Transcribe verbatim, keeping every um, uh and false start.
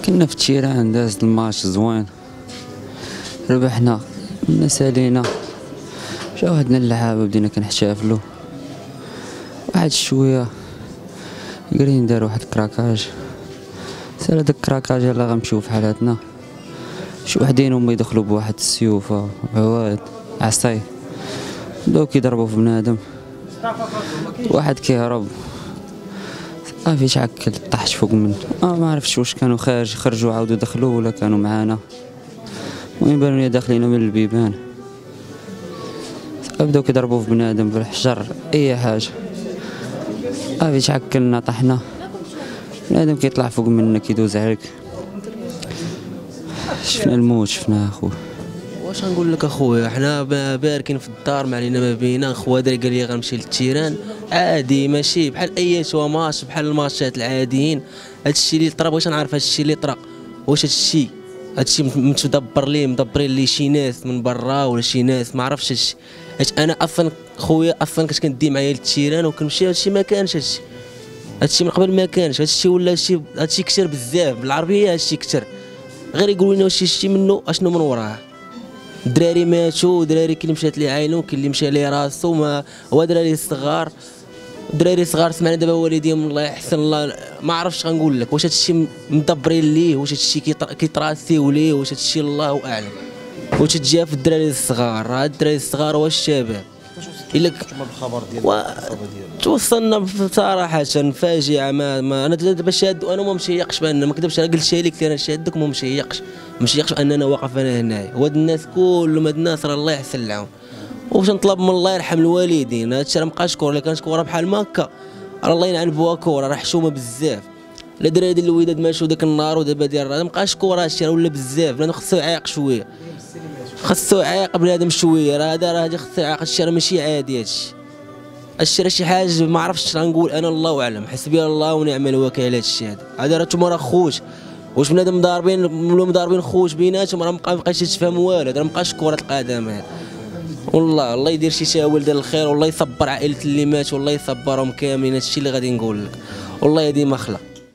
كنا في التيران داز الماتش زوين، ربحنا سالينا. جا وحدنا اللعابه بدينا كنحتفلوا واحد شويه قرين دار واحد كراكاج. سال هداك الكراكاج يلاه غنمشيو في حالاتنا. شي وحدين هما يدخلوا بواحد السيوفه عواد عصاي بداو كيضربوا في بنادم، واحد كيهرب صافي تعكل طاحت فوق منه. اه ما عرفتش واش كانوا خارج خرجوا عاودوا دخلوا ولا كانوا معانا. المهم بانوا لي داخلين من البيبان، بداو كيضربوا في بنادم بالحجر اي حاجه. صافي تعكلنا طحنا، بنادم كيطلع فوق منا كيدوز عليك. شفنا الموت شفناه اخويا. واش غنقول لك اخويا، حنا باركين في الدار ما علينا ما بينا. خويا دري قال لي غنمشي للتيران عادي ماشي بحال اي شوا ماتش بحال الماتشات العاديين. هادشي اللي طرا بغيت نعرف هادشي اللي طرا واش هادشي هادشي متدبر ليه مدبرين ليه شي ناس من برا ولا شي ناس ما عرفتش هادشي. حيت انا اصلا خويا اصلا كنت كندي معايا للتيران وكنمشي هادشي ما كانش هادشي هادشي من قبل ما كانش هادشي ولا هادشي هادشي كثر بزاف بالعربيه. هادشي كثر غير يقولوا لنا واش شتي منه اشنو من وراه. الدراري ماتوا، دراري كاين اللي مشات ليه عينو كاين اللي مشى ليه راسو. ما هو دراري صغار دراري صغار سمعنا دابا والديهم الله يحسن الله. ما عرفتش غنقول لك واش هادشي مدبرين ليه واش هادشي كيتراسيو ليه واش هادشي الله اعلم. واش تجي في الدراري الصغار هاد الدراري الصغار واش الشباب الا بالخبر ديال توصلنا بصراحه فاجعه. ما, ما انا دابا شاد وانا ما مشيقش بان ما كذبش. انا قلت لك انا شادك وما مشيقش مشيقش اننا واقف انا هنايا. وهاد الناس كلهم هاد الناس راه الله يحسن لهم. واش نطلب من الله يرحم الوالدين. هادشي راه مابقاش كوره، الا كانت كوره بحال ما هكا راه الله يلعن بوها كوره راه حشومه بزاف. لا دراري ديال الوداد ماشوا داك النهار ودابا ديال راه مابقاش كوره. هادشي راه ولا بزاف. بنادم خصو يعيق شويه خصو يعيق بنادم شويه. راه هذا راه هادي خصو يعيق. هادشي راه ماشي عادي. هادشي هادشي راه شي حاجه ما عرفتش غنقول انا الله اعلم. حسبي الله ونعم الوكيل. هادشي هذا هذا راه نتوما راه خوت واش بنادم مضاربين ولا مضاربين خوت بيناتهم راه مابقاش تفهم والو. راه مابقاش كره القدم هذا. والله الله يدير شي شاول ديال الخير والله يصبر عائله اللي مات والله يصبرهم كاملين. هادشي اللي غادي نقول لك والله هادي ما خلق.